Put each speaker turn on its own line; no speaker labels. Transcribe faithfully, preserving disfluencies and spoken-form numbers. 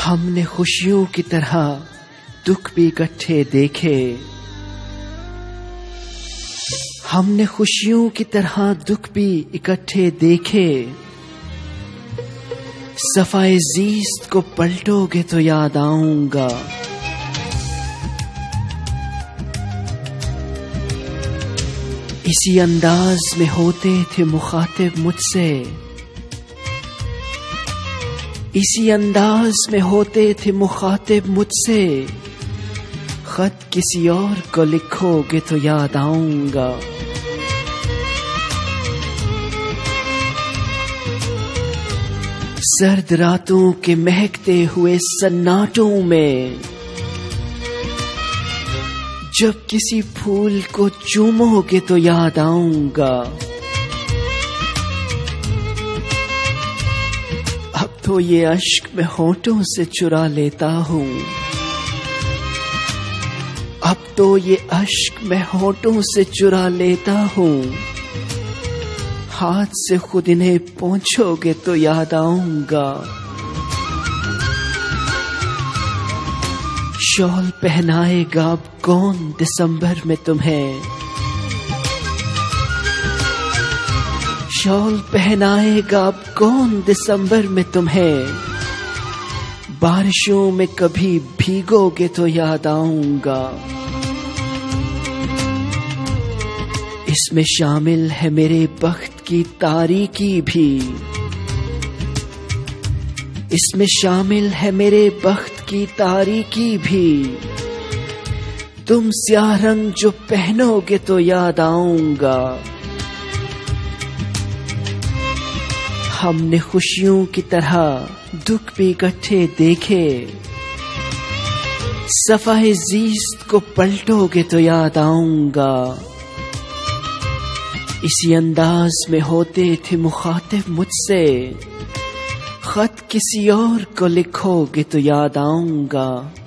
हमने खुशियों की तरह दुख भी इकट्ठे देखे, हमने खुशियों की तरह दुख भी इकट्ठे देखे। सफाए ज़ीस्त को पलटोगे तो याद आऊंगा। इसी अंदाज में होते थे मुखातिब मुझसे, इसी अंदाज में होते थे मुखातिब मुझसे। खत किसी और को लिखोगे तो याद आऊंगा। सर्द रातों के महकते हुए सन्नाटों में जब किसी फूल को चूमोगे तो याद आऊंगा। अब तो ये अश्क मैं होठों से चुरा लेता हूँ, अब तो ये अश्क मैं होठों से चुरा लेता हूँ। हाथ से खुद इन्हें पोंछोगे तो याद आऊंगा। शॉल पहनाएगा अब कौन दिसंबर में तुम्हें, शॉल पहनाएगा अब कौन दिसंबर में तुम्हें। बारिशों में कभी भीगोगे तो याद आऊंगा। इसमें शामिल है मेरे बख्त की तारीकी भी, इसमें शामिल है मेरे बख्त की तारीकी भी। तुम स्याह रंग जो पहनोगे तो याद आऊंगा। हमने खुशियों की तरह दुख भी इकट्ठे देखे। सफाए ज़ीस्त को पलटोगे तो याद आऊंगा। इसी अंदाज में होते थे मुखातिब मुझसे। खत किसी और को लिखोगे तो याद आऊंगा।